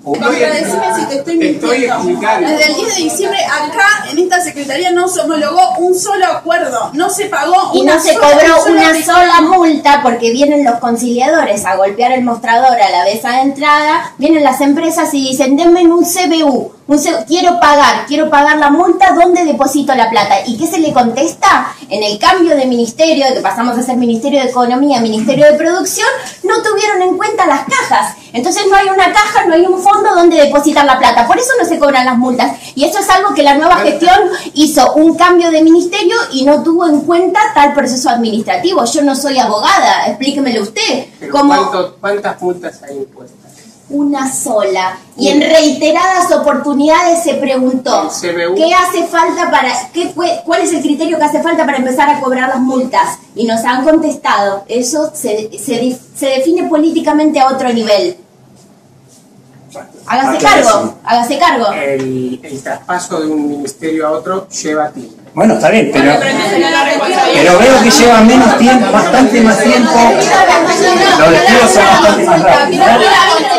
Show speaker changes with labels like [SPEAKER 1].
[SPEAKER 1] Contradecime si te estoy mintiendo. Desde el 10 de diciembre acá en esta secretaría no se homologó un solo acuerdo, no se pagó
[SPEAKER 2] y no se cobró una sola multa, porque vienen los conciliadores a golpear el mostrador a la vez de entrada, vienen las empresas y dicen, denme un CBU, quiero pagar la multa, ¿dónde deposito la plata? ¿Y qué se le contesta? En el cambio de ministerio, que pasamos a ser Ministerio de Economía, Ministerio de Producción, no tuvieron en cuenta las cajas. Entonces no hay una caja, no hay un fondo donde depositar la plata. Por eso no se cobran las multas. Y eso es algo que la nueva gestión hizo un cambio de ministerio y no tuvo en cuenta tal proceso administrativo. Yo no soy abogada, explíquemelo usted.
[SPEAKER 3] ¿Cuántas multas hay impuestas?
[SPEAKER 2] Una sola. Y en reiteradas oportunidades se preguntó qué hace falta cuál es el criterio que hace falta para empezar a cobrar las multas. Y nos han contestado, eso se define políticamente a otro nivel. Hágase cargo.
[SPEAKER 3] El traspaso de un ministerio a otro lleva tiempo.
[SPEAKER 4] Bueno, está bien, pero veo que lleva menos tiempo, bastante más tiempo. Los despidos son bastante más rápidos.